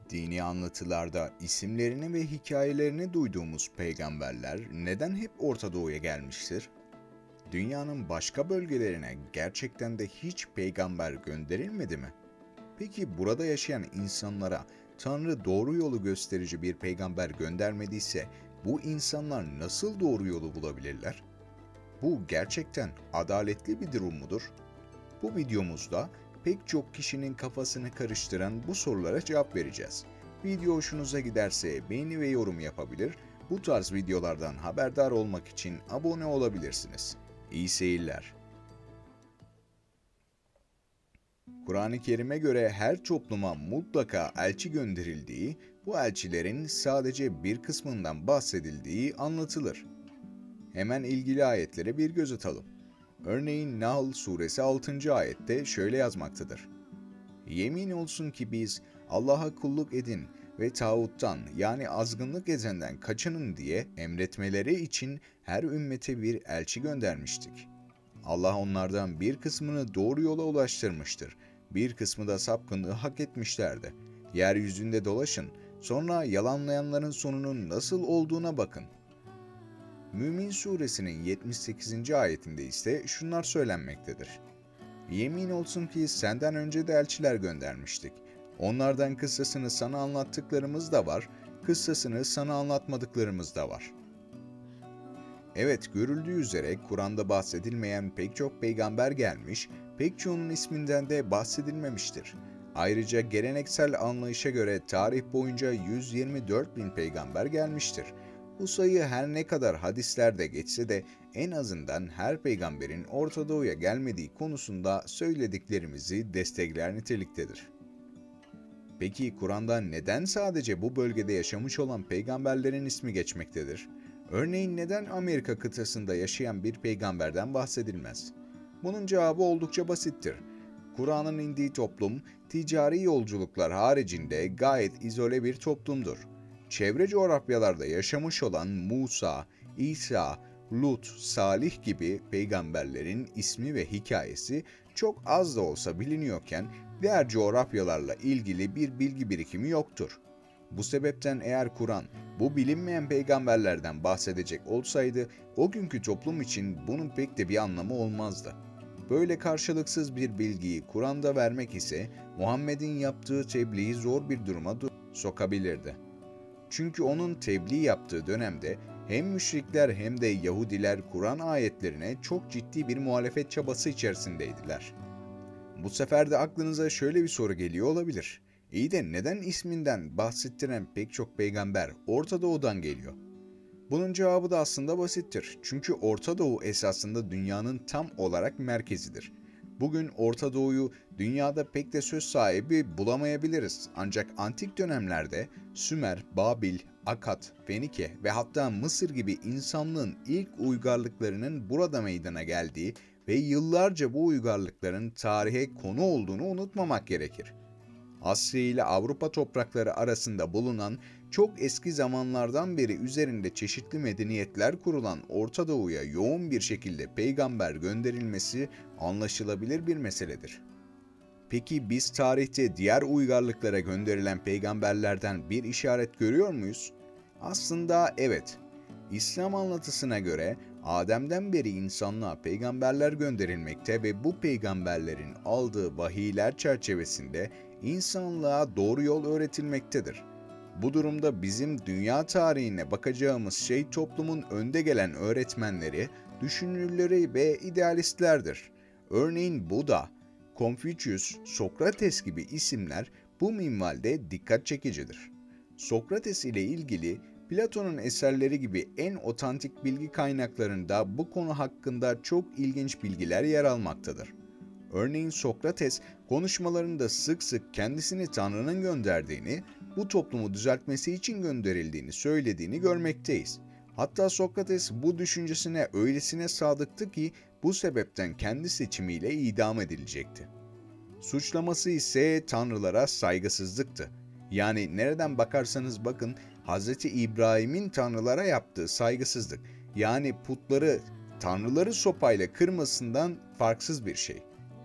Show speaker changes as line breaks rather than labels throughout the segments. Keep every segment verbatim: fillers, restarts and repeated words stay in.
Dini anlatılarda isimlerini ve hikayelerini duyduğumuz peygamberler neden hep Orta Doğu'ya gelmiştir? Dünyanın başka bölgelerine gerçekten de hiç peygamber gönderilmedi mi? Peki burada yaşayan insanlara Tanrı doğru yolu gösterici bir peygamber göndermediyse bu insanlar nasıl doğru yolu bulabilirler? Bu gerçekten adaletli bir durum mudur? Bu videomuzda pek çok kişinin kafasını karıştıran bu sorulara cevap vereceğiz. Video hoşunuza giderse beğeni ve yorum yapabilir, bu tarz videolardan haberdar olmak için abone olabilirsiniz. İyi seyirler. Kur'an-ı Kerim'e göre her topluma mutlaka elçi gönderildiği, bu elçilerin sadece bir kısmından bahsedildiği anlatılır. Hemen ilgili ayetlere bir göz atalım. Örneğin Nahl suresi altıncı ayette şöyle yazmaktadır. Yemin olsun ki biz Allah'a kulluk edin ve tağuttan yani azgınlık edenden kaçının diye emretmeleri için her ümmete bir elçi göndermiştik. Allah onlardan bir kısmını doğru yola ulaştırmıştır, bir kısmı da sapkınlığı hak etmişlerdi. Yeryüzünde dolaşın, sonra yalanlayanların sonunun nasıl olduğuna bakın. Mümin suresinin yetmiş sekizinci ayetinde ise şunlar söylenmektedir. Yemin olsun ki senden önce de elçiler göndermiştik. Onlardan kıssasını sana anlattıklarımız da var, kıssasını sana anlatmadıklarımız da var. Evet, görüldüğü üzere Kur'an'da bahsedilmeyen pek çok peygamber gelmiş, pek çoğunun isminden de bahsedilmemiştir. Ayrıca geleneksel anlayışa göre tarih boyunca yüz yirmi dört bin peygamber gelmiştir. Bu sayı her ne kadar hadislerde geçse de en azından her peygamberin Orta Doğu'ya gelmediği konusunda söylediklerimizi destekler niteliktedir. Peki Kur'an'da neden sadece bu bölgede yaşamış olan peygamberlerin ismi geçmektedir? Örneğin neden Amerika kıtasında yaşayan bir peygamberden bahsedilmez? Bunun cevabı oldukça basittir. Kur'an'ın indiği toplum, ticari yolculuklar haricinde gayet izole bir toplumdur. Çevre coğrafyalarda yaşamış olan Musa, İsa, Lut, Salih gibi peygamberlerin ismi ve hikayesi çok az da olsa biliniyorken diğer coğrafyalarla ilgili bir bilgi birikimi yoktur. Bu sebepten eğer Kur'an bu bilinmeyen peygamberlerden bahsedecek olsaydı o günkü toplum için bunun pek de bir anlamı olmazdı. Böyle karşılıksız bir bilgiyi Kur'an'da vermek ise Muhammed'in yaptığı tebliği zor bir duruma sokabilirdi. Çünkü onun tebliğ yaptığı dönemde hem müşrikler hem de Yahudiler Kur'an ayetlerine çok ciddi bir muhalefet çabası içerisindeydiler. Bu sefer de aklınıza şöyle bir soru geliyor olabilir. İyi de neden isminden bahsettiren pek çok peygamber Orta Doğu'dan geliyor? Bunun cevabı da aslında basittir. Çünkü Orta Doğu esasında dünyanın tam olarak merkezidir. Bugün Orta Doğu'yu dünyada pek de söz sahibi bulamayabiliriz. Ancak antik dönemlerde Sümer, Babil, Akkad, Fenike ve hatta Mısır gibi insanlığın ilk uygarlıklarının burada meydana geldiği ve yıllarca bu uygarlıkların tarihe konu olduğunu unutmamak gerekir. Asya ile Avrupa toprakları arasında bulunan çok eski zamanlardan beri üzerinde çeşitli medeniyetler kurulan Orta Doğu'ya yoğun bir şekilde peygamber gönderilmesi anlaşılabilir bir meseledir. Peki biz tarihte diğer uygarlıklara gönderilen peygamberlerden bir işaret görüyor muyuz? Aslında evet. İslam anlatısına göre Adem'den beri insanlığa peygamberler gönderilmekte ve bu peygamberlerin aldığı vahiyler çerçevesinde insanlığa doğru yol öğretilmektedir. Bu durumda bizim dünya tarihine bakacağımız şey toplumun önde gelen öğretmenleri, düşünürleri ve idealistlerdir. Örneğin Buda, Konfüçyüs, Sokrates gibi isimler bu minvalde dikkat çekicidir. Sokrates ile ilgili Platon'un eserleri gibi en otantik bilgi kaynaklarında bu konu hakkında çok ilginç bilgiler yer almaktadır. Örneğin Sokrates konuşmalarında sık sık kendisini Tanrı'nın gönderdiğini, bu toplumu düzeltmesi için gönderildiğini söylediğini görmekteyiz. Hatta Sokrates bu düşüncesine öylesine sadıktı ki bu sebepten kendi seçimiyle idam edilecekti. Suçlaması ise tanrılara saygısızlıktı. Yani nereden bakarsanız bakın Hazreti İbrahim'in tanrılara yaptığı saygısızlık, yani putları, tanrıları sopayla kırmasından farksız bir şey.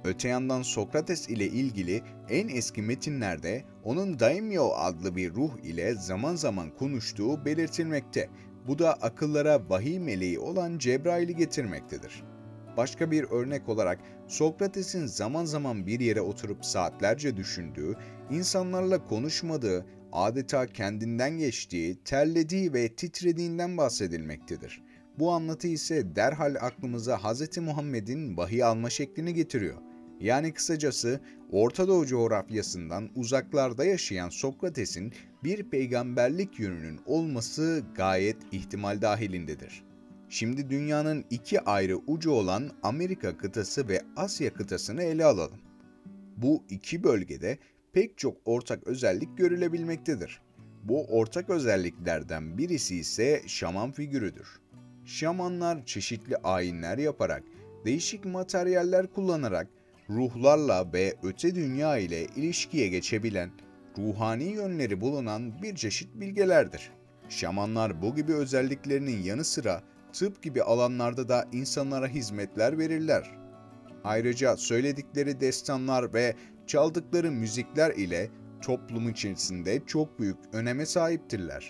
Öte yandan Sokrates ile ilgili en eski metinlerde onun daimyo adlı bir ruh ile zaman zaman konuştuğu belirtilmekte. Bu da akıllara vahiy meleği olan Cebrail'i getirmektedir. Başka bir örnek olarak Sokrates'in zaman zaman bir yere oturup saatlerce düşündüğü, insanlarla konuşmadığı, adeta kendinden geçtiği, terlediği ve titrediğinden bahsedilmektedir. Bu anlatı ise derhal aklımıza Hz. Muhammed'in vahiy alma şeklini getiriyor. Yani kısacası Orta Doğu coğrafyasından uzaklarda yaşayan Sokrates'in bir peygamberlik yönünün olması gayet ihtimal dahilindedir. Şimdi dünyanın iki ayrı ucu olan Amerika kıtası ve Asya kıtasını ele alalım. Bu iki bölgede pek çok ortak özellik görülebilmektedir. Bu ortak özelliklerden birisi ise şaman figürüdür. Şamanlar çeşitli ayinler yaparak, değişik materyaller kullanarak, ruhlarla ve öte dünya ile ilişkiye geçebilen, ruhani yönleri bulunan bir çeşit bilgelerdir. Şamanlar bu gibi özelliklerinin yanı sıra tıp gibi alanlarda da insanlara hizmetler verirler. Ayrıca söyledikleri destanlar ve çaldıkları müzikler ile toplum içerisinde çok büyük öneme sahiptirler.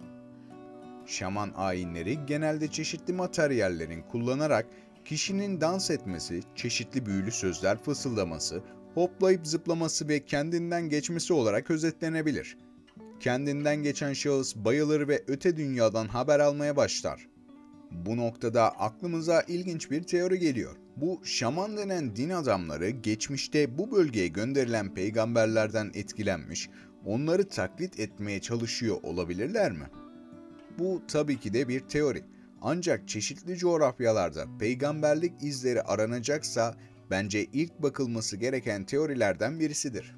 Şaman ayinleri genelde çeşitli materyallerin kullanarak kişinin dans etmesi, çeşitli büyülü sözler fısıldaması, hoplayıp zıplaması ve kendinden geçmesi olarak özetlenebilir. Kendinden geçen şahıs bayılır ve öte dünyadan haber almaya başlar. Bu noktada aklımıza ilginç bir teori geliyor. Bu şaman denen din adamları geçmişte bu bölgeye gönderilen peygamberlerden etkilenmiş, onları taklit etmeye çalışıyor olabilirler mi? Bu tabii ki de bir teori. Ancak çeşitli coğrafyalarda peygamberlik izleri aranacaksa bence ilk bakılması gereken teorilerden birisidir.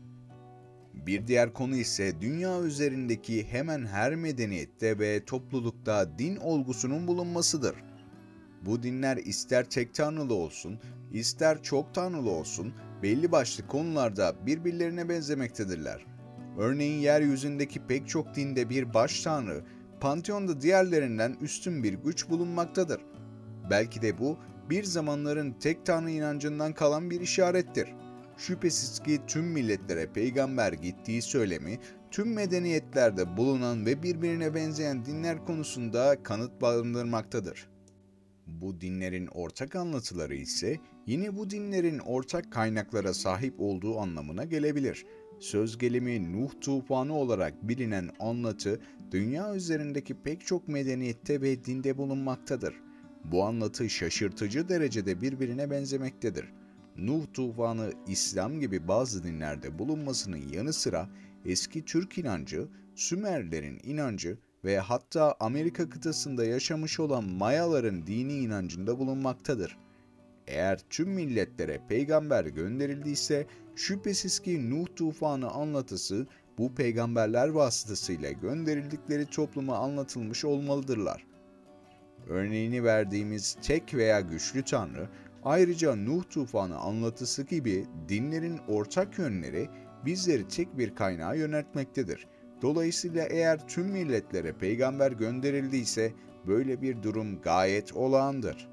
Bir diğer konu ise dünya üzerindeki hemen her medeniyette ve toplulukta din olgusunun bulunmasıdır. Bu dinler ister tek tanrılı olsun, ister çok tanrılı olsun, belli başlı konularda birbirlerine benzemektedirler. Örneğin yeryüzündeki pek çok dinde bir baş tanrı, panteonda diğerlerinden üstün bir güç bulunmaktadır. Belki de bu, bir zamanların tek tanrı inancından kalan bir işarettir. Şüphesiz ki tüm milletlere peygamber gittiği söylemi, tüm medeniyetlerde bulunan ve birbirine benzeyen dinler konusunda kanıt barındırmaktadır. Bu dinlerin ortak anlatıları ise yine bu dinlerin ortak kaynaklara sahip olduğu anlamına gelebilir. Söz gelimi Nuh tufanı olarak bilinen anlatı, dünya üzerindeki pek çok medeniyette ve dinde bulunmaktadır. Bu anlatı şaşırtıcı derecede birbirine benzemektedir. Nuh tufanı İslam gibi bazı dinlerde bulunmasının yanı sıra eski Türk inancı, Sümerlerin inancı ve hatta Amerika kıtasında yaşamış olan Mayaların dini inancında bulunmaktadır. Eğer tüm milletlere peygamber gönderildiyse şüphesiz ki Nuh tufanı anlatısı bu peygamberler vasıtasıyla gönderildikleri topluma anlatılmış olmalıdırlar. Örneğini verdiğimiz tek veya güçlü tanrı, ayrıca Nuh tufanı anlatısı gibi dinlerin ortak yönleri bizleri tek bir kaynağa yöneltmektedir. Dolayısıyla eğer tüm milletlere peygamber gönderildiyse böyle bir durum gayet olağandır.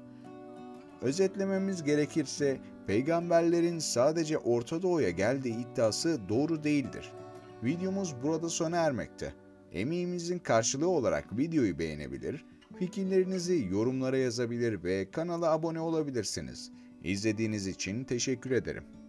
Özetlememiz gerekirse peygamberlerin sadece Orta Doğu'ya geldiği iddiası doğru değildir. Videomuz burada sona ermekte. Emeğimizin karşılığı olarak videoyu beğenebilir, fikirlerinizi yorumlara yazabilir ve kanala abone olabilirsiniz. İzlediğiniz için teşekkür ederim.